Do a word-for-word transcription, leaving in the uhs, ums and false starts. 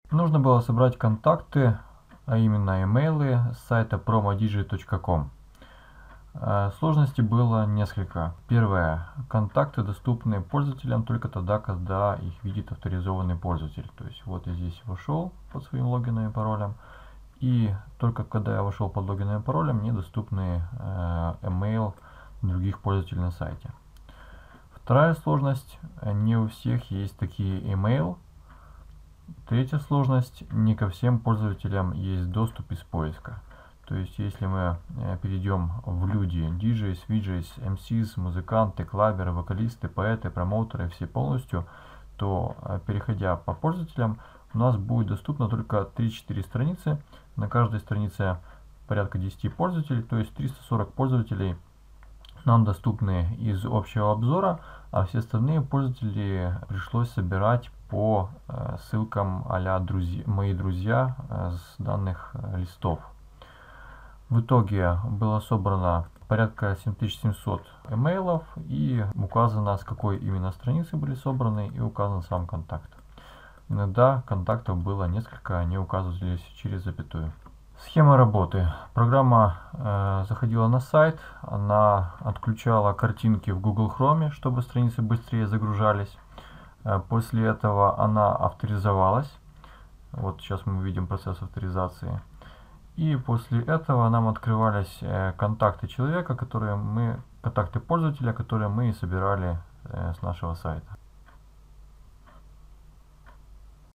Нужно было собрать контакты, а именно имейлы с сайта promodigi точка com. Сложностей было несколько. Первое. Контакты доступны пользователям только тогда, когда их видит авторизованный пользователь. То есть вот я здесь вошел под своим логином и паролем. И только когда я вошел под логином и паролем, мне доступны э, email других пользователей на сайте. Вторая сложность. Не у всех есть такие email. Третья сложность. Не ко всем пользователям есть доступ из поиска. То есть, если мы перейдем в люди, диджеys, виджеys, эм сис, музыканты, клаберы, вокалисты, поэты, промоутеры, все полностью, то, переходя по пользователям, у нас будет доступно только три-четыре страницы. На каждой странице порядка десяти пользователей, то есть триста сорок пользователей нам доступны из общего обзора, а все остальные пользователи пришлось собирать по ссылкам а-ля друзья, мои друзья с данных листов. В итоге было собрано порядка семь тысяч семьсот имейлов и указано, с какой именно страницы были собраны, и указан сам контакт. Иногда контактов было несколько, они указывались через запятую. Схема работы. Программа э, заходила на сайт, она отключала картинки в Google Chrome, чтобы страницы быстрее загружались. Э, после этого она авторизовалась. Вот сейчас мы видим процесс авторизации. И после этого нам открывались э, контакты человека, которые мы, контакты пользователя, которые мы собирали э, с нашего сайта.